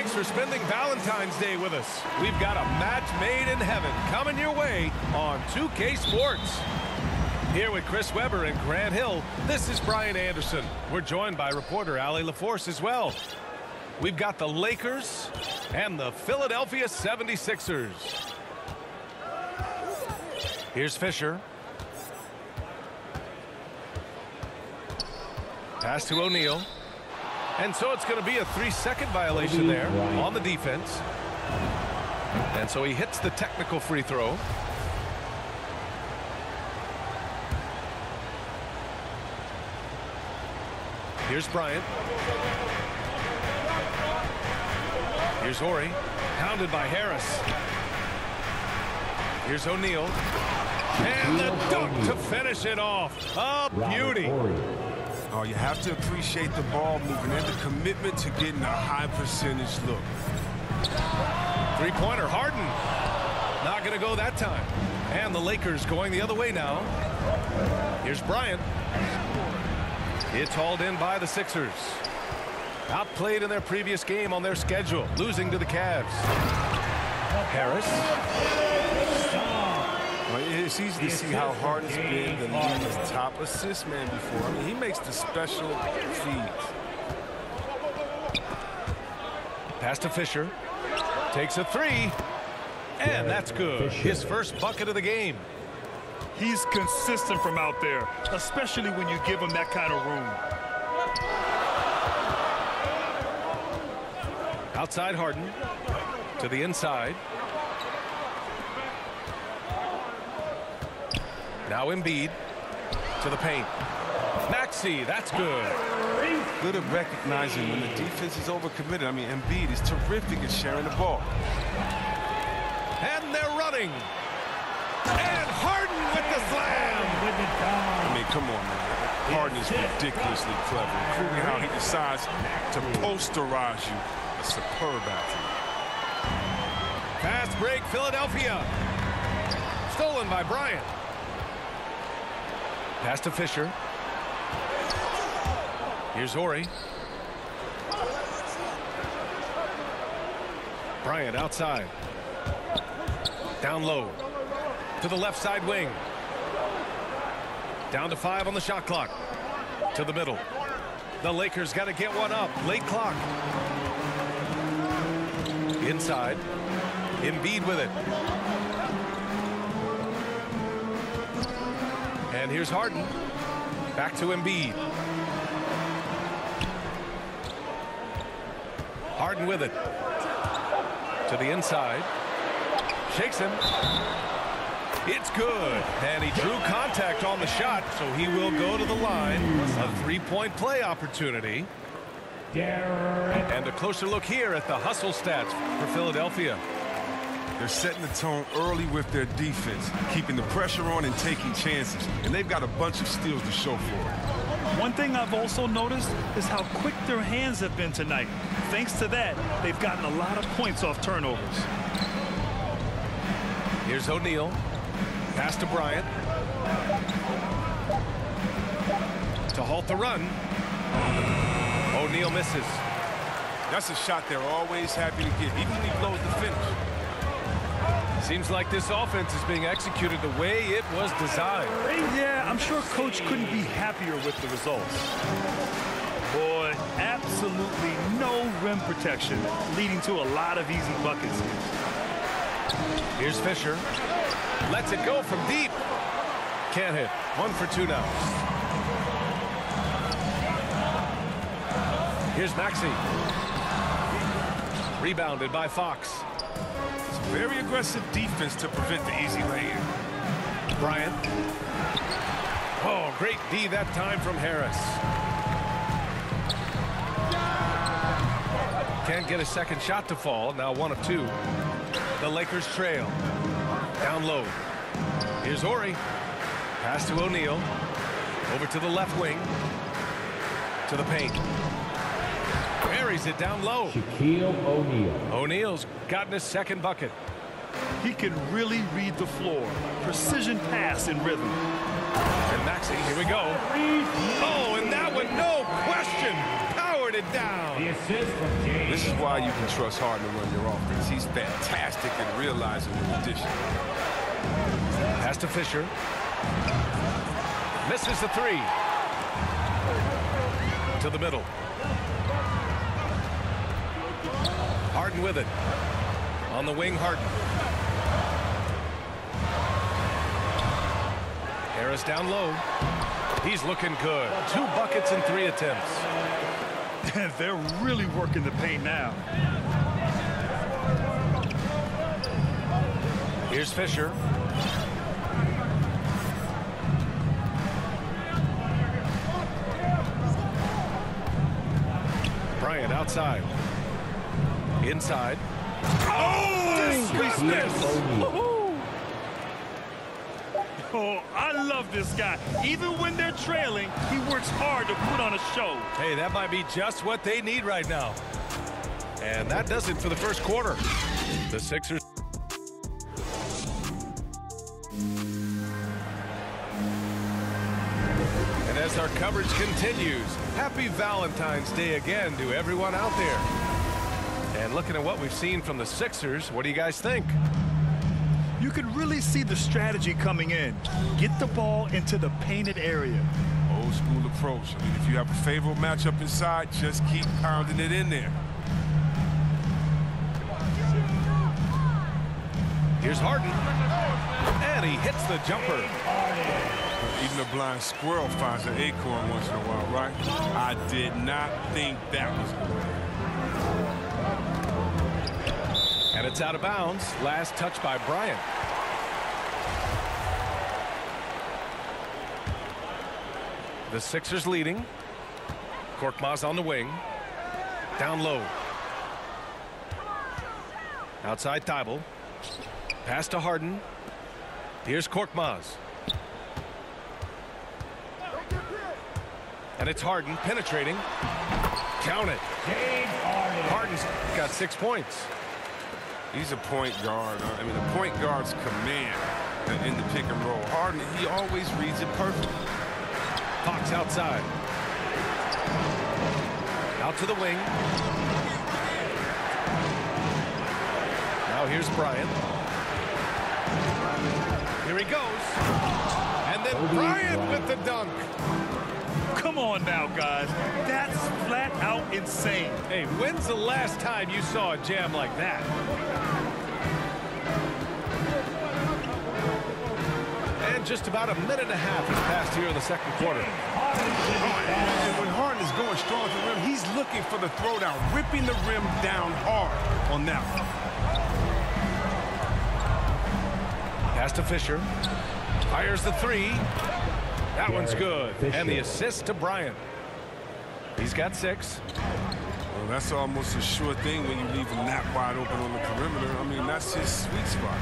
Thanks for spending Valentine's Day with us. We've got a match made in heaven coming your way on 2K Sports. Here with Chris Webber and Grant Hill, this is Brian Anderson. We're joined by reporter Allie LaForce as well. We've got the Lakers and the Philadelphia 76ers. Here's Fisher. Pass to O'Neal. And so it's going to be a 3-second violation there on the defense. And so he hits the technical free throw. Here's Bryant. Here's Horry. Pounded by Harris. Here's O'Neal. And the dunk to finish it off. A beauty. Oh, you have to appreciate the ball movement and the commitment to getting a high percentage look. Three-pointer, Harden. Not going to go that time. And the Lakers going the other way now. Here's Bryant. It's hauled in by the Sixers. Outplayed in their previous game on their schedule, losing to the Cavs. Harris. Well, it's easy to see how Harden's been the league's top assist man before. I mean, he makes the special feeds. Pass to Fisher. Takes a three. And that's good. His first bucket of the game. He's consistent from out there, especially when you give him that kind of room. Outside Harden. To the inside. Now Embiid to the paint. Maxey, that's good. Good at recognizing when the defense is overcommitted. I mean, Embiid is terrific at sharing the ball. And they're running. And Harden with the slam. I mean, come on, man. Harden is ridiculously clever, including how he decides to posterize you. A superb athlete. Fast break, Philadelphia. Stolen by Bryant. Pass to Fisher. Here's Horry. Bryant outside. Down low. To the left side wing. Down to 5 on the shot clock. To the middle. The Lakers got to get one up. Late clock. Inside. Embiid with it. And here's Harden. Back to Embiid. Harden with it. To the inside. Shakes him. It's good. And he drew contact on the shot, so he will go to the line. A three-point play opportunity. And a closer look here at the hustle stats for Philadelphia. They're setting the tone early with their defense, keeping the pressure on and taking chances. And they've got a bunch of steals to show for it. One thing I've also noticed is how quick their hands have been tonight. Thanks to that, they've gotten a lot of points off turnovers. Here's O'Neal. Pass to Bryant. To halt the run. O'Neal misses. That's a shot they're always happy to get, even when he blows the finish. Seems like this offense is being executed the way it was designed. Yeah, I'm sure Coach couldn't be happier with the results. Boy, absolutely no rim protection, leading to a lot of easy buckets here. Here's Fisher. Lets it go from deep. Can't hit. 1 for 2 now. Here's Maxey. Rebounded by Fox. Very aggressive defense to prevent the easy lay-in. Bryant. Oh, great D that time from Harris. Can't get a second shot to fall. Now 1 of 2. The Lakers trail. Down low. Here's Horry. Pass to O'Neal. Over to the left wing. To the paint. Buries it down low. Shaquille O'Neal. O'Neal's gotten his second bucket. He can really read the floor. Precision pass in rhythm. And Maxey, here we go. Oh, and that one, no question, powered batted down. This is why you can trust Harden to run your offense. He's fantastic at realizing the addition. Pass to Fisher. Misses the three. To the middle. Harden with it. On the wing, Harden. Harris down low. He's looking good. 2 buckets in 3 attempts. They're really working the paint now. Here's Fisher. Bryant outside. Inside. Oh! Dismiss! Oh, I love this guy. Even when they're trailing, he works hard to put on a show. Hey, that might be just what they need right now. And that does it for the first quarter. The Sixers. And as our coverage continues, happy Valentine's Day again to everyone out there. And looking at what we've seen from the Sixers, what do you guys think? You can really see the strategy coming in. Get the ball into the painted area. Old school approach. I mean, if you have a favorable matchup inside, just keep pounding it in there. Here's Harden. And he hits the jumper. Even a blind squirrel finds an acorn once in a while, right? I did not think that was good. And it's out of bounds. Last touch by Bryant. The Sixers leading. Korkmaz on the wing. Down low. Outside Thibault. Pass to Harden. Here's Korkmaz. And it's Harden penetrating. Count it. Harden's got 6 points. He's a point guard. I mean, the point guard's command in the pick and roll. Harden, he always reads it perfectly. Fox outside. Out to the wing. Now here's Bryant. Here he goes. And then Bryant with the dunk. Come on now, guys. That's flat out insane. Hey, when's the last time you saw a jam like that? And just about a minute and a half has passed here in the second quarter. And when Harden is going strong to the rim, he's looking for the throwdown, ripping the rim down hard on that one. Pass to Fisher. Fires the three. That one's good. And the assist to Bryant. He's got 6. Well, that's almost a sure thing when you leave him that wide open on the perimeter. I mean, that's his sweet spot.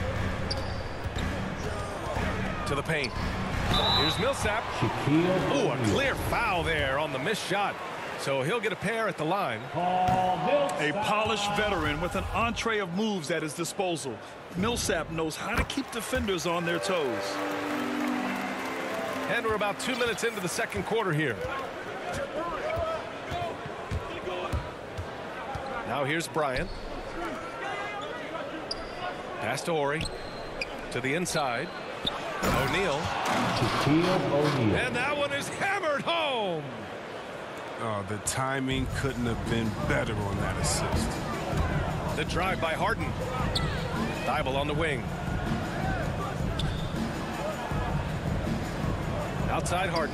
To the paint. Here's Millsap. Oh, a clear foul there on the missed shot. So he'll get a pair at the line. A polished veteran with an entree of moves at his disposal. Millsap knows how to keep defenders on their toes. And we're about 2 minutes into the second quarter here. Now here's Bryant. Pass to Horry. To the inside. O'Neal. And that one is hammered home. Oh, the timing couldn't have been better on that assist. The drive by Harden. Thibault on the wing. Outside Harden.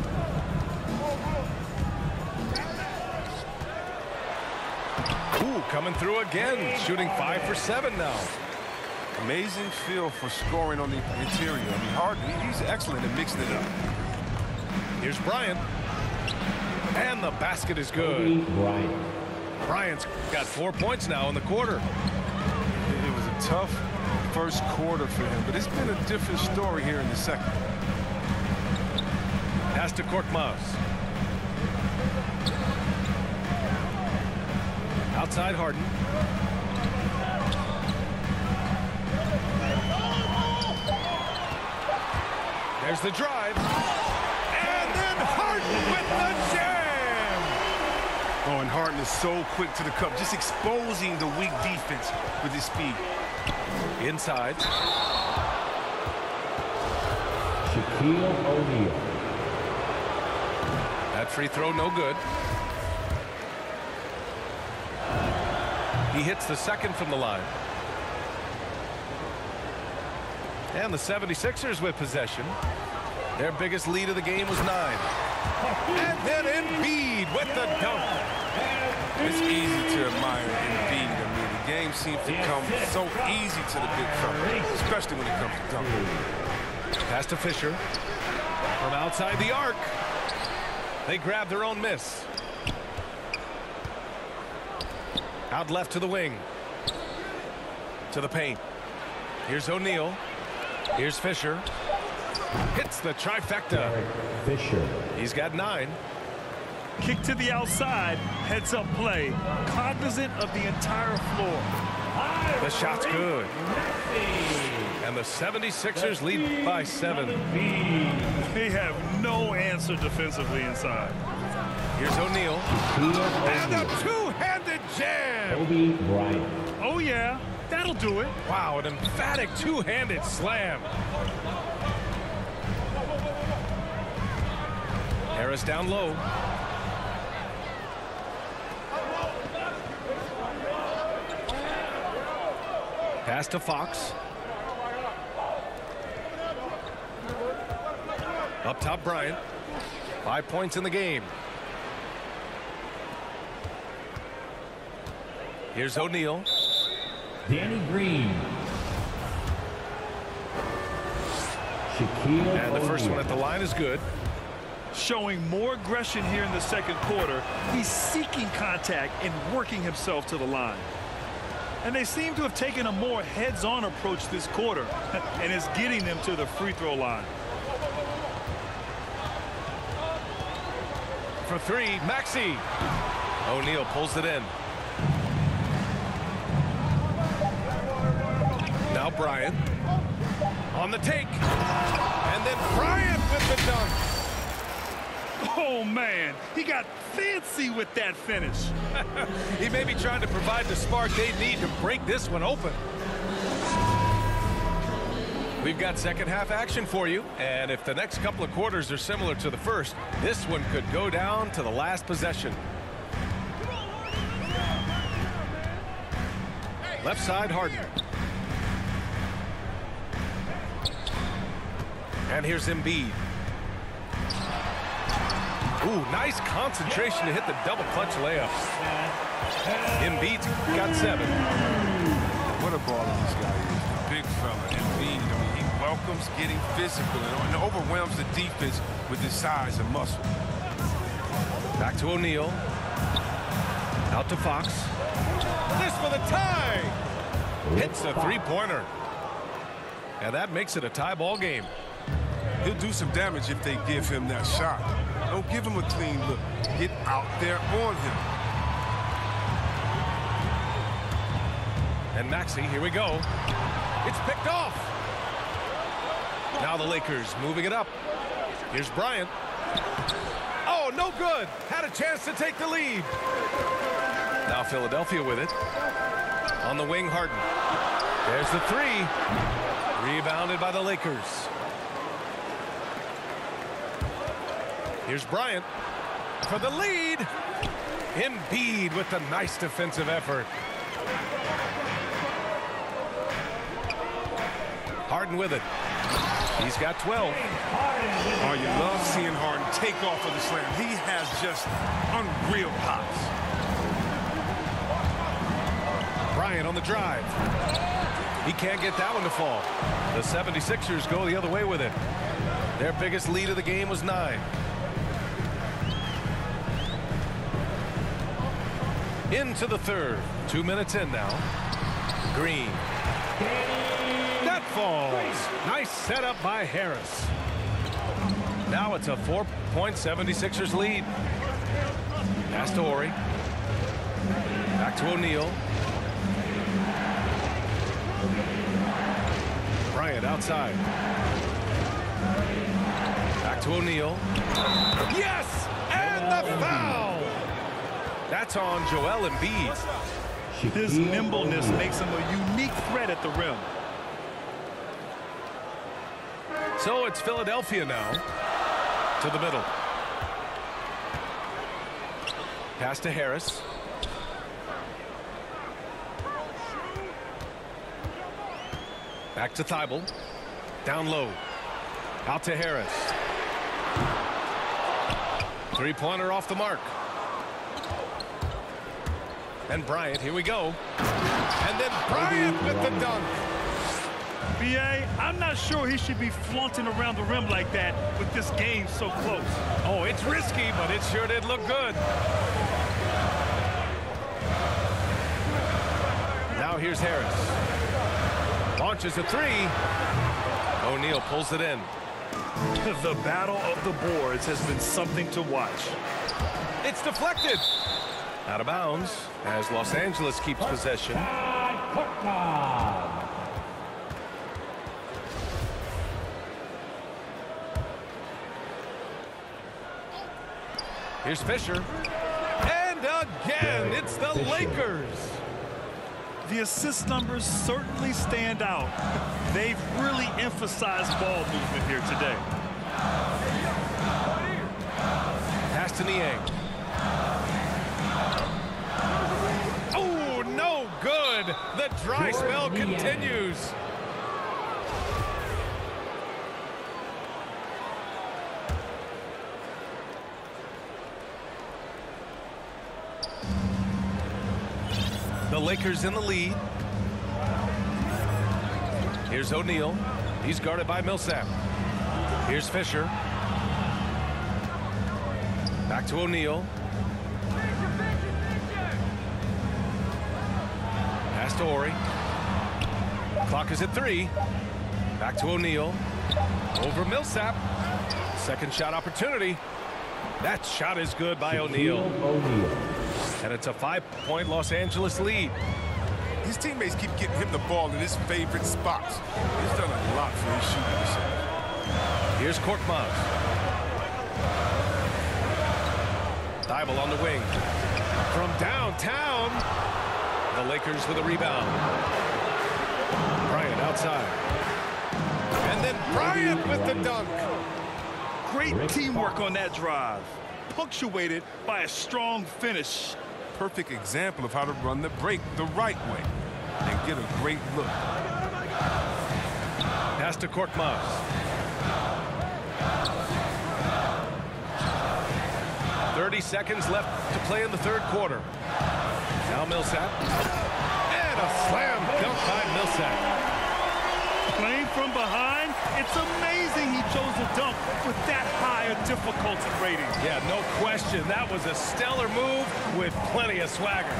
Ooh, coming through again. Shooting 5 for 7 now. Amazing feel for scoring on the interior. I mean, Harden, he's excellent at mixing it up. Here's Bryant. And the basket is good. Bryant's got 4 points now in the quarter. It was a tough first quarter for him, but it's been a different story here in the second. Pass to Korkmaz. Outside Harden. There's the drive. And then Harden with the jam. Oh, and Harden is so quick to the cup, just exposing the weak defense with his speed. Inside. Shaquille O'Neal. That free throw no good. He hits the second from the line. And the 76ers with possession. Their biggest lead of the game was 9. And then Embiid with the dunk. It's easy to admire Embiid. I mean, the game seems to come so easy to the big fella, especially when it comes to dunking. Pass to Fisher. From outside the arc. They grab their own miss. Out left to the wing. To the paint. Here's O'Neal. Here's Fisher. Hits the trifecta. Fisher. He's got 9. Kick to the outside. Heads up play. Cognizant of the entire floor. The shot's good. And the 76ers lead by 7. They have no answer defensively inside. Here's O'Neal. And a two-handed jam. Kobe Bryant. Oh, yeah. That'll do it. Wow, an emphatic two-handed slam. Harris down low. Pass to Fox. Up top, Bryant. 5 points in the game. Here's O'Neal. Danny Green. Shaquille And the first O'Neal. one at the line is good. Showing more aggression here in the second quarter. He's seeking contact and working himself to the line. And they seem to have taken a more heads-on approach this quarter, and it's getting them to the free throw line. For 3, Maxey. O'Neal pulls it in. Now Bryant. On the take. And then Bryant with the dunk. Oh, man, he got fancy with that finish. He may be trying to provide the spark they need to break this one open. We've got second half action for you, and if the next couple of quarters are similar to the first, this one could go down to the last possession. Left side, Harden. And here's Embiid. Ooh, nice concentration to hit the double clutch layup. Embiid's got 7. What a baller this guy is. The big fella, Embiid. I mean, he welcomes getting physical and overwhelms the defense with his size and muscle. Back to O'Neal. Out to Fox. This for the tie. Hits a three-pointer. And that makes it a tie ball game. He'll do some damage if they give him that shot. Don't give him a clean look. Get out there on him. And Maxey, here we go. It's picked off. Now the Lakers moving it up. Here's Bryant. Oh, no good. Had a chance to take the lead. Now Philadelphia with it. On the wing, Harden. There's the 3. Rebounded by the Lakers. Here's Bryant for the lead. Embiid with the nice defensive effort. Harden with it. He's got 12. Oh, you love seeing Harden take off of the slam. He has just unreal pops. Bryant on the drive. He can't get that one to fall. The 76ers go the other way with it. Their biggest lead of the game was 9. Into the third. 2 minutes in now. Green. That falls. Nice setup by Harris. Now it's a 4-point 76ers lead. Pass to Horry. Back to O'Neal. Bryant outside. Back to O'Neal. Yes! And the foul! That's on Joel Embiid. His nimbleness makes him a unique threat at the rim. So it's Philadelphia now to the middle. Pass to Harris. Back to Thibault. Down low. Out to Harris. Three-pointer off the mark. And Bryant, here we go. And then Bryant with the dunk. B.A., I'm not sure he should be flaunting around the rim like that with this game so close. Oh, it's risky, but it sure did look good. Now here's Harris. Launches a three. O'Neal pulls it in. The battle of the boards has been something to watch. It's deflected. Out of bounds as Los Angeles keeps possession. Here's Fisher. And again, it's the Lakers. The assist numbers certainly stand out. They've really emphasized ball movement here today. Pass to Niang. Oh, no good. The dry spell continues. The Lakers in the lead. Here's O'Neal. He's guarded by Millsap. Here's Fisher. Back to O'Neal. Pass to Horry. Clock is at 3. Back to O'Neal. Over Millsap. Second shot opportunity. That shot is good by O'Neal. And it's a 5-point Los Angeles lead. His teammates keep getting him the ball in his favorite spots. He's done a lot for his shooting this year. Here's Korkmaz. Thibault on the wing. From downtown. The Lakers with a rebound. Bryant outside. And then Bryant with the dunk. Great teamwork on that drive, punctuated by a strong finish. Perfect example of how to run the break the right way and get a great look. Pass to Korkmaz. .30 seconds left to play in the third quarter. Now Millsap. And a slam dunk by Millsap. Playing from behind, it's amazing he chose a dunk with that high a difficulty rating. Yeah, no question. That was a stellar move with plenty of swagger.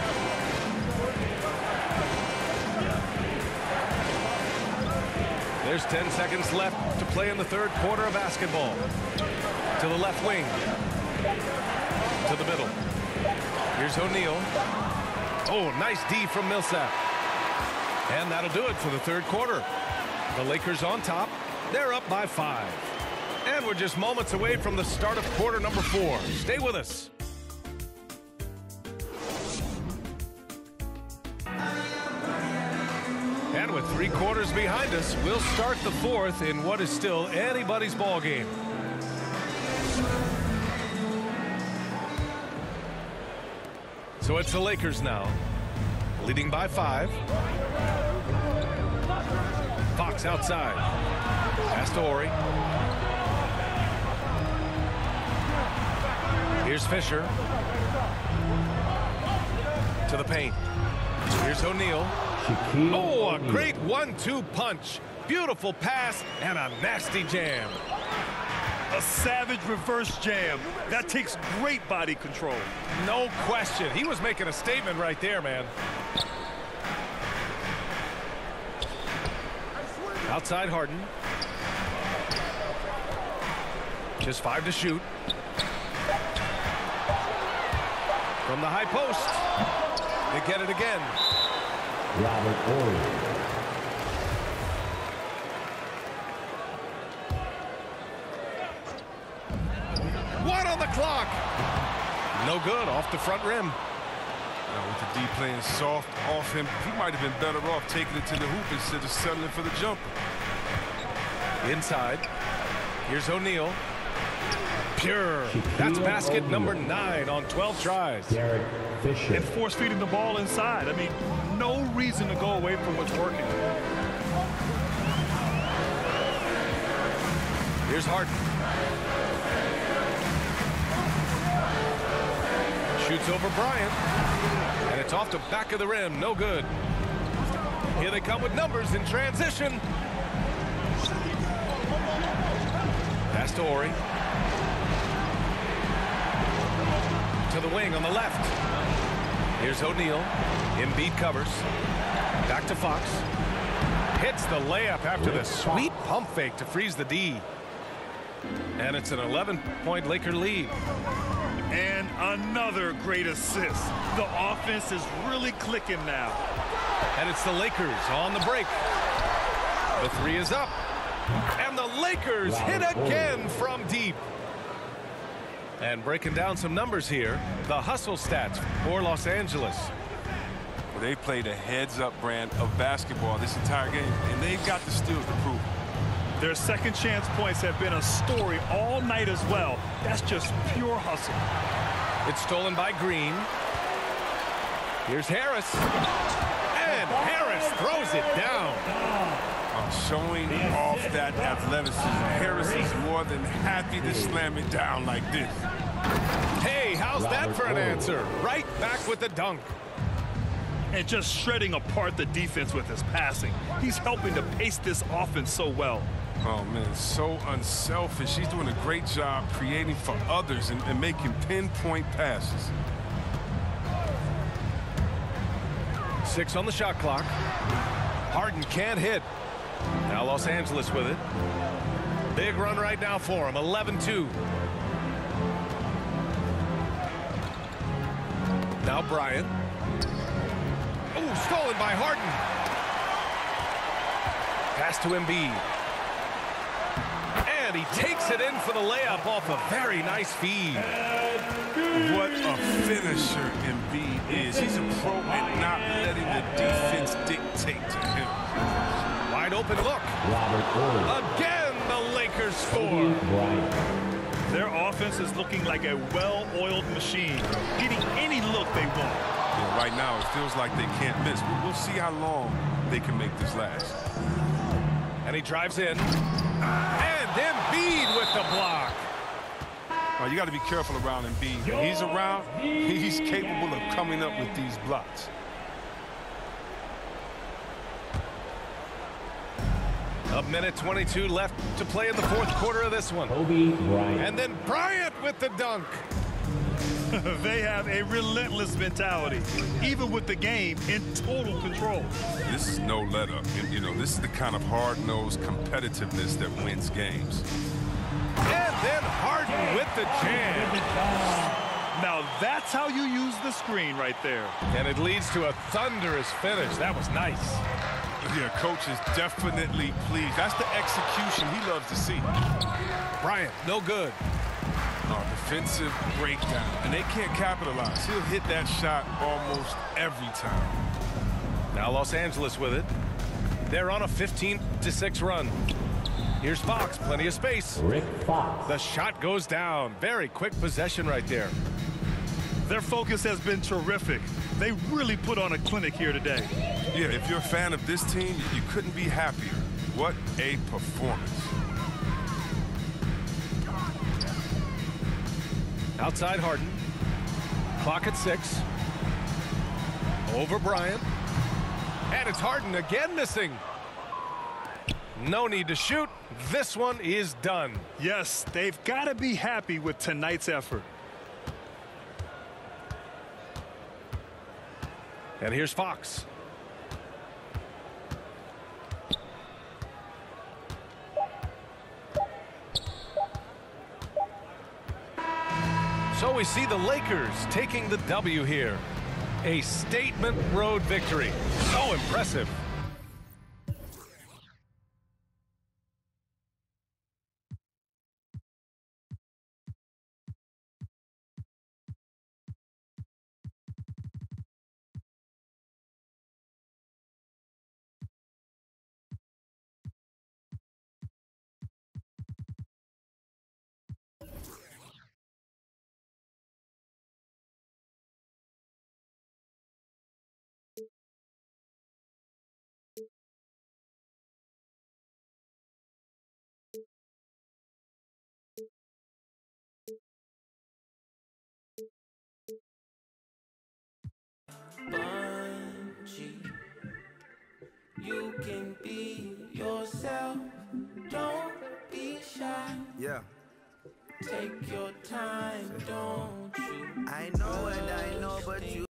There's 10 seconds left to play in the third quarter of basketball. To the left wing. To the middle. Here's O'Neal. Oh, nice D from Millsap. And that'll do it for the third quarter. The Lakers on top. They're up by 5. And we're just moments away from the start of quarter number 4. Stay with us. And with 3 quarters behind us, we'll start the fourth in what is still anybody's ball game. So it's the Lakers now, leading by 5. Fox outside. Pass to Horry. Here's Fisher. To the paint. Here's O'Neal. Oh, a great 1-2 punch. Beautiful pass and a nasty jam. A savage reverse jam. That takes great body control. No question. He was making a statement right there, man. Outside Harden. Just 5 to shoot. From the high post. They get it again. Robert Horry. One on the clock. No good, off the front rim. Now, with the D playing soft off him, he might have been better off taking it to the hoop instead of settling for the jumper. Inside. Here's O'Neal. Pure. That's basket number 9 on 12 tries. Derek Fisher. And force feeding the ball inside. I mean, no reason to go away from what's working. Here's Harden. Shoots over Bryant. And it's off the back of the rim. No good. Here they come with numbers in transition. Pass to Ori. To the wing on the left. Here's O'Neal. Embiid covers. Back to Fox. Hits the layup after the sweet pump fake to freeze the D. And it's an 11-point Laker lead. And another great assist. The offense is really clicking now. And it's the Lakers on the break. The 3 is up. And the Lakers hit again from deep. And breaking down some numbers here, the hustle stats for Los Angeles. Well, they played a heads-up brand of basketball this entire game, and they've got the steals to prove it. Their second chance points have been a story all night as well. That's just pure hustle. It's stolen by Green. Here's Harris. And Harris throws it down. Showing off that athleticism. Harris is more than happy to slam it down like this. Hey, how's that for an answer? Right back with the dunk. And just shredding apart the defense with his passing. He's helping to pace this offense so well. Oh, man, so unselfish. He's doing a great job creating for others and making pinpoint passes. 6 on the shot clock. Harden can't hit. Now Los Angeles with it. Big run right now for him. 11-2. Now Bryant. Oh, stolen by Harden. Pass to Embiid. And he takes it in for the layup off a very nice feed. What a finisher Embiid is. He's a pro at not letting the defense dictate to him. Wide open look. Again, the Lakers score. Their offense is looking like a well-oiled machine, getting any look they want. Yeah, right now, it feels like they can't miss. We'll see how long they can make this last. And he drives in. And Embiid with the block. Oh, you got to be careful around Embiid. When he's around, he's capable of coming up with these blocks. A minute 22 left to play in the fourth quarter of this one. Kobe Bryant. And then Bryant with the dunk. They have a relentless mentality, even with the game in total control. This is no let-up. You know, this is the kind of hard-nosed competitiveness that wins games. And then Harden with the jam. Now that's how you use the screen right there. And it leads to a thunderous finish. That was nice. Yeah, coach is definitely pleased. That's the execution he loves to see. Bryant, no good. Defensive breakdown, and they can't capitalize. He'll hit that shot almost every time. Now Los Angeles with it. They're on a 15-6 run. Here's Fox, plenty of space. Rick Fox. The shot goes down. Very quick possession right there. Their focus has been terrific. They really put on a clinic here today. Yeah, if you're a fan of this team, you couldn't be happier. What a performance. Outside Harden. Clock at 6. Over Bryant. And it's Harden again missing. No need to shoot. This one is done. Yes, they've got to be happy with tonight's effort. And here's Fox. So we see the Lakers taking the W here. A statement road victory. So impressive. You can be yourself. Don't be shy. Yeah. Take your time, don't you? I know and I know, but you